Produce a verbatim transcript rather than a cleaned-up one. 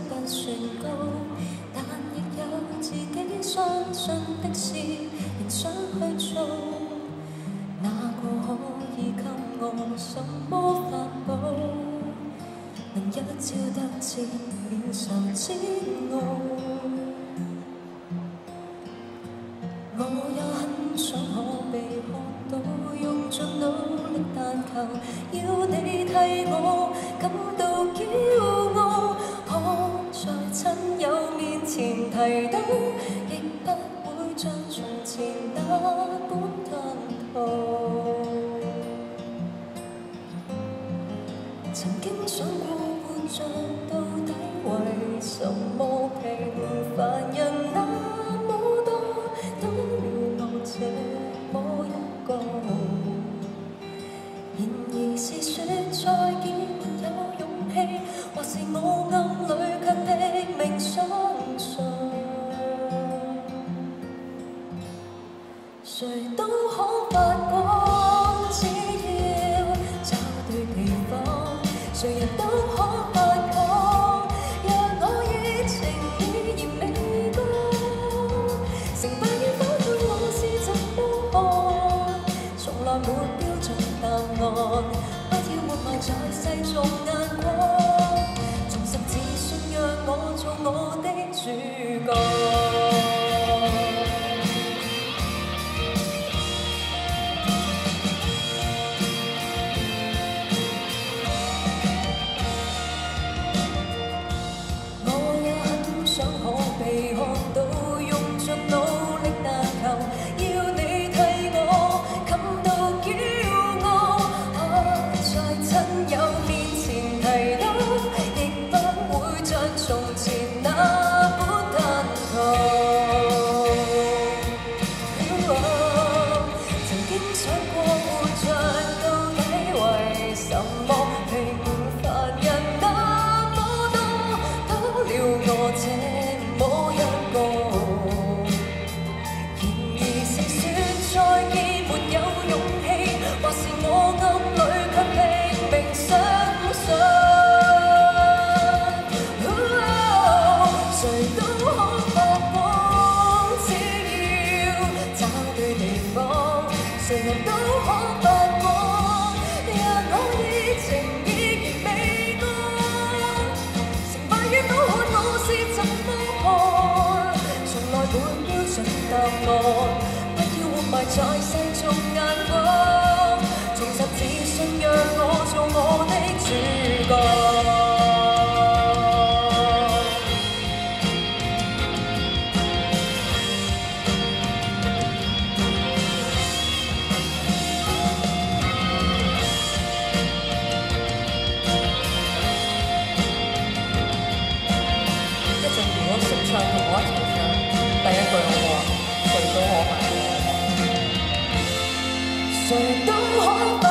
不算高，但亦有自己相信的事，仍想去做。那個可以給我什麼法寶，能一朝得知了愁煎熬？我也很想可被看到，用盡努力，但求要你替我感到驕傲。可在親友面前提到，亦不會像從前那般吞吐。曾經想過活着到底為什麼？平凡人那麼多，多了我這麼一個。然而是說再見沒有勇氣，或是我暗裏卻拼命相信，誰都可發光，只要找對地方，誰人都可發光。若我熱情已然未過，成敗與否看我是怎麼看，從來沒標準答案，不要活埋在世俗眼光，重拾自信讓我做我的主角。被看到，用盡努力，但求要你替我感到驕傲。可在親友面前提到，亦不會像從前那般吞吐。曾經想過活着到底為什麼？平凡人那麼多，多了我這某一個，然而是說再見沒有勇氣，或是我暗裏卻拼命相信，誰都可發光，只要找對地方，誰人都可發光。若我熱情已然未過，成敗與否看我是怎麼從來沒標準答案，不要活埋在世俗眼光，重拾自信讓我做我的主角。一陣如果識唱同我一齊唱第一句好唔好啊？誰都可發光，誰都可發